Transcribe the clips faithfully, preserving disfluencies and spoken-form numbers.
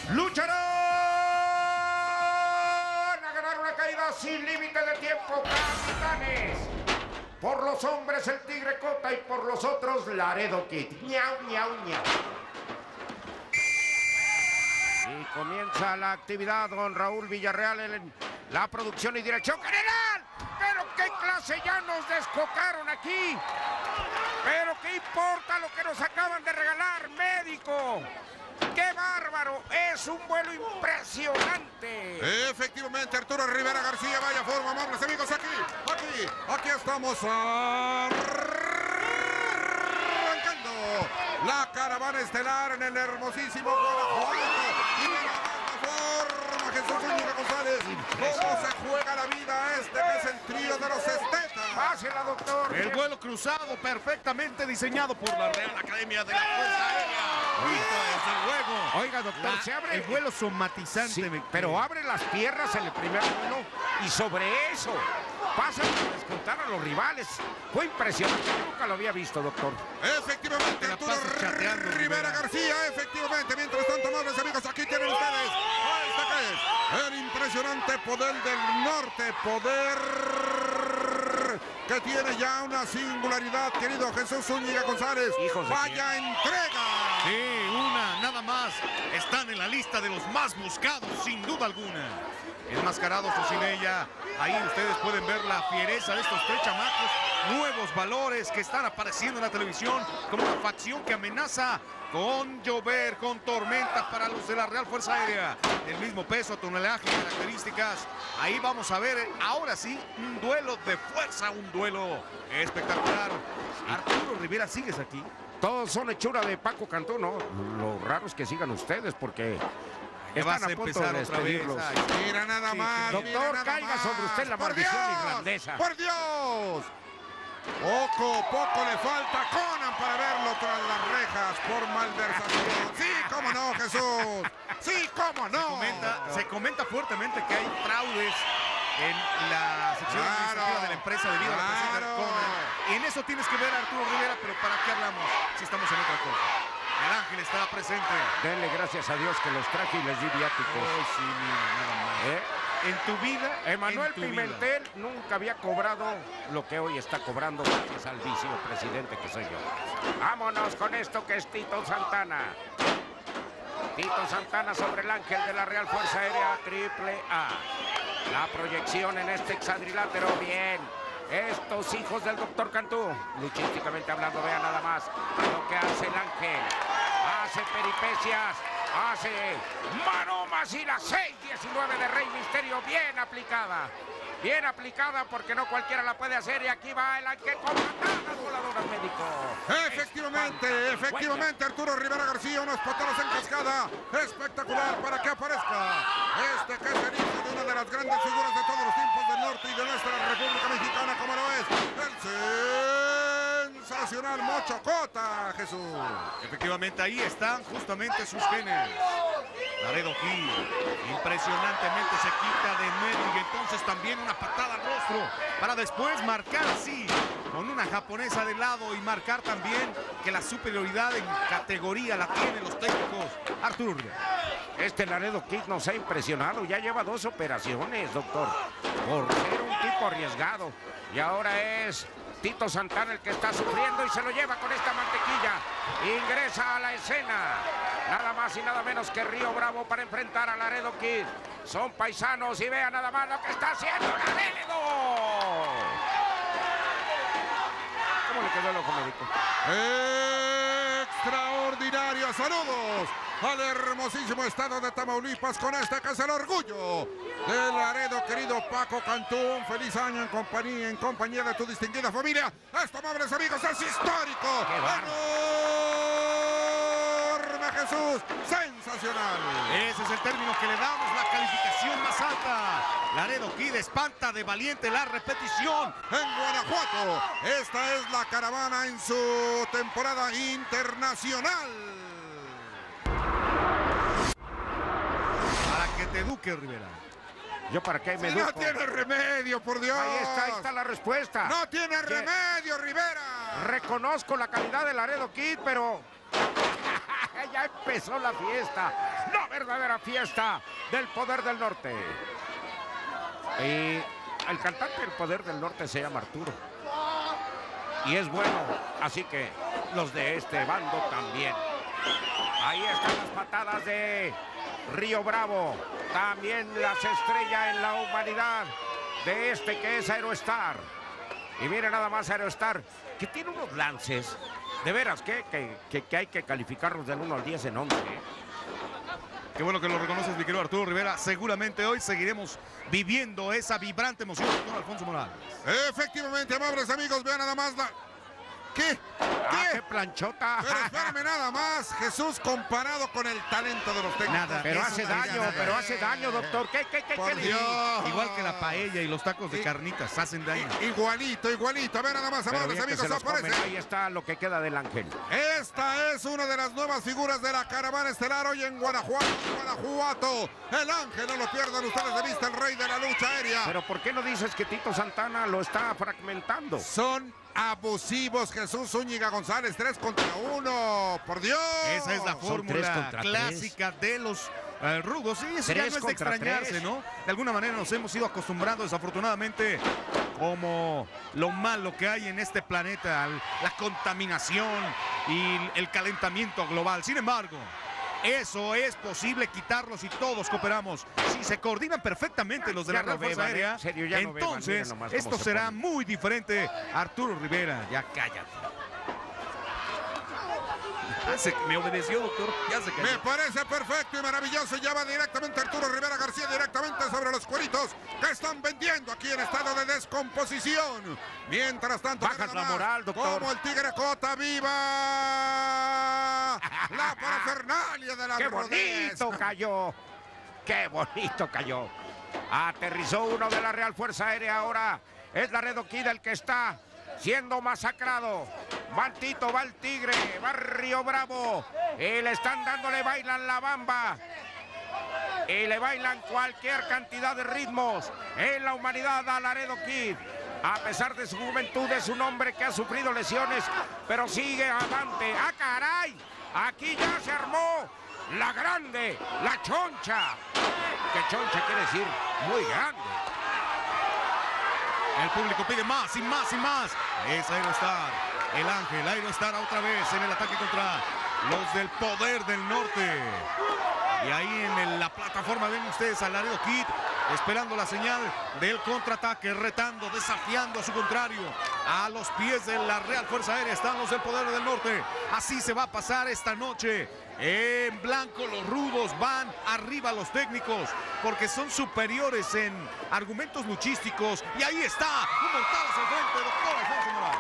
lucharán a ganar una caída sin límite de tiempo, capitanes. Por los hombres el Tigre Cota y por los otros Laredo Kid. Ñau, ñau, ñau. Y comienza la actividad con Raúl Villarreal en la producción y dirección general. Pero qué clase ya nos descocaron aquí. Pero qué importa lo que nos acaban de regalar, médico. ¡Qué bárbaro! ¡Es un vuelo impresionante! Efectivamente, Arturo Rivera García, vaya forma, amables amigos, aquí, aquí, aquí estamos arrancando la caravana estelar en el hermosísimo Guanajuato. Y de la forma, Jesús Zúñiga González, cómo se juega la vida este que es el trío de los estetas. ¡Pásela, doctor! El vuelo cruzado perfectamente diseñado por la Real Academia de la Fuerza Aérea. Desde luego. Oiga, doctor, La, se abre el vuelo somatizante. Sí, pero abre las piernas en el primer vuelo y sobre eso pasan a descontar a los rivales. Fue impresionante, nunca lo había visto, doctor. Efectivamente, Te la Arturo pasas chateando, Rivera Rivera. García, efectivamente. Mientras tanto, amables amigos, aquí tienen ustedes a este que es el impresionante poder del norte, poder que tiene ya una singularidad, querido Jesús Zúñiga González. Hijos de ¡Vaya quién. entrega! Sí, una, nada más. Están en la lista de los más buscados, sin duda alguna. Enmascarados o sin ella, ahí ustedes pueden ver la fiereza de estos tres chamacos. Nuevos valores que están apareciendo en la televisión como una facción que amenaza con llover, con tormentas para los de la Real Fuerza Aérea. El mismo peso, tonelaje, características. Ahí vamos a ver, ahora sí, un duelo de fuerza, un duelo espectacular. Arturo Rivera, ¿sigues aquí? Todos son hechura de Paco Cantú, ¿no? Lo raro es que sigan ustedes porque Ya vas están a a punto empezar de otra vez. despedirlos. Ay, Mira nada Sí, más, sí. mira Doctor, nada caiga más. sobre usted la ¡Por maldición Dios! irlandesa. ¡Por Dios! Poco, poco le falta a Conan para verlo tras las rejas por malversación. Sí, cómo no, Jesús. Sí, cómo no. Se comenta, se comenta fuertemente que hay fraudes en la sección Claro, administrativa de la empresa debido a la presencia de claro. Conan. Y en eso tienes que ver a Arturo Rivera, pero ¿para qué hablamos si estamos en otra cosa? El ángel estará presente. Denle gracias a Dios que los traje y les di viáticos. Oh, sí, mira, nada más. ¿Eh? En tu vida, Emanuel en tu vida. Pimentel nunca había cobrado lo que hoy está cobrando gracias al vicepresidente que soy yo. Vámonos con esto que es Tito Santana. Tito Santana sobre el ángel de la Real Fuerza Aérea Triple A. La proyección en este hexadrilátero, bien. Estos hijos del doctor Cantú, luchísticamente hablando, vean nada más lo que hace el ángel. Hace peripecias, hace maromas y la seis diecinueve de Rey Misterio bien aplicada. Bien aplicada porque no cualquiera la puede hacer y aquí va el ángel con patadas voladoras, médico. Efectivamente, efectivamente, Arturo Rivera García, unas patadas en cascada. Espectacular para que aparezca este que es el hijo de una de las grandes figuras de todos los tiempos del norte y de nuestra República Mexicana, como lo es el sensacional Mocho Cota, Jesús. Efectivamente, ahí están justamente sus genes. Laredo Kid impresionantemente se quita de medio y entonces también una patada al rostro para después marcar así con una japonesa de lado y marcar también que la superioridad en categoría la tienen los técnicos. Arturo Rivera. Este Laredo Kid nos ha impresionado, ya lleva dos operaciones, doctor, por ser un tipo arriesgado. Y ahora es Tito Santana el que está sufriendo y se lo lleva con esta mantequilla. Ingresa a la escena, nada más y nada menos que Río Bravo para enfrentar a Laredo Kid. Son paisanos y vean nada más lo que está haciendo Laredo. ¿Cómo le quedó el ojo, médico? Extraordinario, saludos al hermosísimo estado de Tamaulipas con este que es el orgullo de Laredo, querido Paco Cantú. Un feliz año en compañía, en compañía de tu distinguida familia. Esto, amables amigos, es histórico. ¡Enorme, Jesús! ¡Sensacional! Ese es el término que le damos, la calificación más alta. Laredo Kid espanta de valiente la repetición. En Guanajuato, esta es la caravana en su temporada internacional. Para que te eduque, Rivera. ¿Yo para qué me Si no educo? tiene remedio, por Dios. Ahí está, ahí está la respuesta. No tiene Que- remedio, Rivera. Reconozco la calidad de Laredo Kid, pero ya empezó la fiesta, la verdadera fiesta del Poder del Norte. Y el cantante del Poder del Norte se llama Arturo. Y es bueno, así que los de este bando también. Ahí están las patadas de Río Bravo. También las estrella en la humanidad de este que es Aerostar. Y mire nada más Aerostar, que tiene unos lances. De veras, que, que, que, que hay que calificarlos del uno al diez en once. ¿eh? Qué bueno que lo reconoces, mi querido Arturo Rivera. Seguramente hoy seguiremos viviendo esa vibrante emoción con Alfonso Morales. Efectivamente, amables amigos, vean nada más la... ¿Qué? ¡Ah, ¿Qué? qué planchota! Pero espérame nada más, Jesús, comparado con el talento de los técnicos. Nada. Pero Eso hace no daño, nada. pero hace daño, doctor. ¿Qué, qué, qué, Por qué le Dios. digo? Igual que la paella y los tacos de I- carnitas hacen daño. Igualito, igualito. Vean nada más, Pero amables bien que amigos, se los comen. aparece. Ahí está lo que queda del ángel. Esta es una de las nuevas figuras de la caravana estelar hoy en Guanajuato, Guanajuato. El ángel, no lo pierdan ustedes de vista, el rey de la lucha aérea. Pero ¿por qué no dices que Tito Santana lo está fragmentando? Son abusivos, Jesús Zúñiga González, tres contra uno, por Dios. Esa es la Son tres fórmula contra tres. clásica de los eh, rudos. Sí, eso ya Tres no es de contra extrañarse, tres. ¿no? De alguna manera nos hemos ido acostumbrando, desafortunadamente, como lo malo que hay en este planeta, al- la contaminación y el calentamiento global. Sin embargo, eso es posible quitarlo si todos cooperamos. Si se coordinan perfectamente los de Ya la Real no Fuerza beban, Aérea, en serio, ya no beban, entonces miren nomás cómo esto se será ponen. muy diferente. Arturo Rivera, ya cállate. Ya se- me obedeció, doctor. Ya se cayó. Me parece perfecto y maravilloso. Ya va directamente Arturo Rivera García, directamente sobre los cueritos que están vendiendo aquí en estado de descomposición. Mientras tanto, Bajas nada la más, moral, doctor. como el Tigre Cota, viva la parafernalia de la ¡Qué rodez. bonito cayó! ¡Qué bonito cayó! Aterrizó uno de la Real Fuerza Aérea ahora. Es Laredo Kid el que está siendo masacrado. Va Tito, va el Tigre, va Río Bravo. Y le están dándole, bailan la bamba. Y le bailan cualquier cantidad de ritmos en la humanidad a Laredo Kid. A pesar de su juventud, es un hombre que ha sufrido lesiones, pero sigue avante. ¡Ah, caray! Aquí ya se armó la grande, la choncha. Que choncha quiere decir muy grande. El público pide más y más y más. Es Aerostar, el ángel, Aerostar otra vez en el ataque contra los del Poder del Norte. Y ahí en el- la plataforma ven ustedes a Laredo Kid esperando la señal del contraataque, retando, desafiando a su contrario. A los pies de la Real Fuerza Aérea están los del Poder del Norte. Así se va a pasar esta noche. En blanco los rudos, van arriba los técnicos porque son superiores en argumentos luchísticos. Y ahí está, un montadas al frente, doctor Alfonso Morales.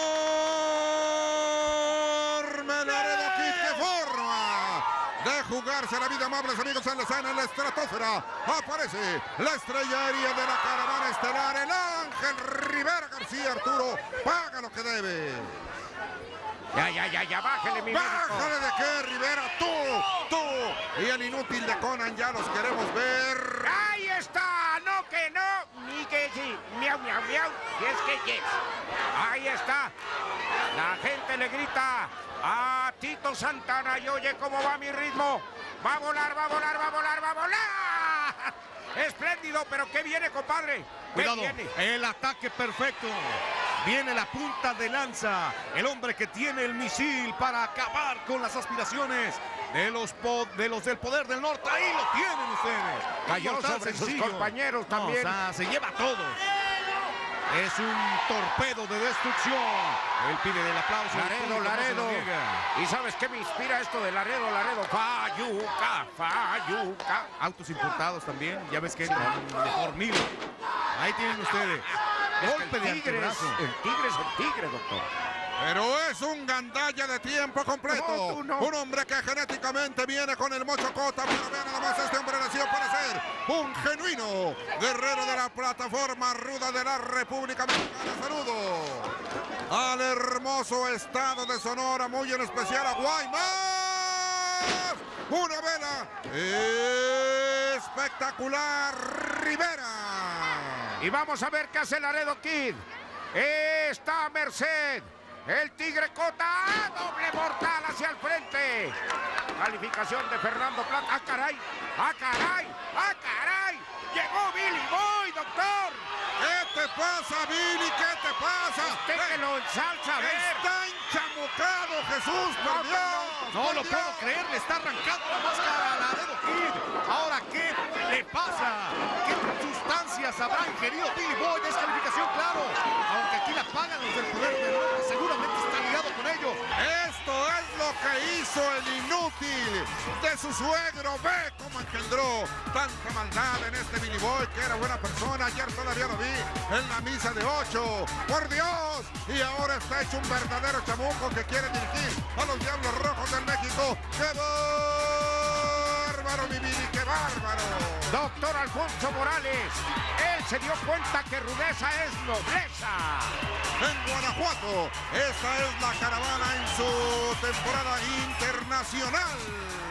¡Enorme Laredo Kid! ¡Qué forma de jugarse la vida, amables amigos! En la escena, en la estratosfera, aparece la estrella aérea de la caravana estelar, el ángel Rivera García. Arturo, paga lo que debe. Ya, ya, ya, ya, bájale, mi médico. ¡Bájale de qué, Rivera! ¡Tú! ¡Tú! Y el inútil de Conan, ya los queremos ver. ¡Ahí está! ¡No que no! Ni que sí. Miau, miau, miau. Y es que yes. Ahí está. La gente le grita a Tito Santana y oye cómo va mi ritmo. Va a volar, va a volar, va a volar, va a volar. Espléndido, pero ¿qué viene, compadre? ¿Qué Cuidado, viene? el ataque perfecto. Viene la punta de lanza, el hombre que tiene el misil para acabar con las aspiraciones de los, po- de los del Poder del Norte. Ahí lo tienen ustedes. Cayó Mortal sobre sus sencillo. compañeros No, también. o sea, se lleva a todos. Es un torpedo de destrucción. Él pide el aplauso. el Laredo, público no se lo Laredo. niega. ¿Y sabes qué me inspira esto de Laredo, Laredo? Fayuca, Fayuca. Autos importados también. Ya ves que entran de por mil. Ahí tienen ustedes. Es que Golpe el de tigre es, antebrazo. el tigre es el tigre, doctor. Pero es un gandalla de tiempo completo. No, tú no. Un hombre que genéticamente viene con el mocho Cota. Pero vean nada más, este hombre nació para ser un genuino guerrero de la plataforma ruda de la República Mexicana. Saludo al hermoso estado de Sonora, muy en especial a Guaymas. Una vela espectacular, Rivera. Y vamos a ver qué hace Laredo Kid. Está Merced. El Tigre Cota. ¡Ah! Doble mortal hacia el frente. Calificación de Fernando Plata. ¡Ah, caray! ¡Ah, caray! ¡Ah, caray! ¡Llegó Billy Boy, doctor! ¿Qué te pasa, Billy? ¿Qué te pasa? Usted que lo ensalza, a ver. Está enchamucado, Jesús, por Dios. No por lo Dios. puedo creer, le está arrancando la máscara a Laredo Kid. Ahora, ¿qué le pasa? ¿Qué sustancias habrá ingerido Billy Boy? Descalificación, claro. Aunque aquí la pagan los del poder del norte, seguramente está ligado con ellos. Esto es lo que hizo el inútil de su suegro. Ve cómo engendró tanta maldad en este Billy Boy, que era buena persona. Ayer todavía lo vi en la misa de ocho. ¡Por Dios! Y ahora está hecho un verdadero chamuco que quiere dirigir a los Diablos Rojos del México. ¡Qué bárbaro, mi Billy! ¡Qué bárbaro! Doctor Alfonso Morales, él se dio cuenta que rudeza es nobleza. En Guanajuato, esta es la caravana en su temporada internacional.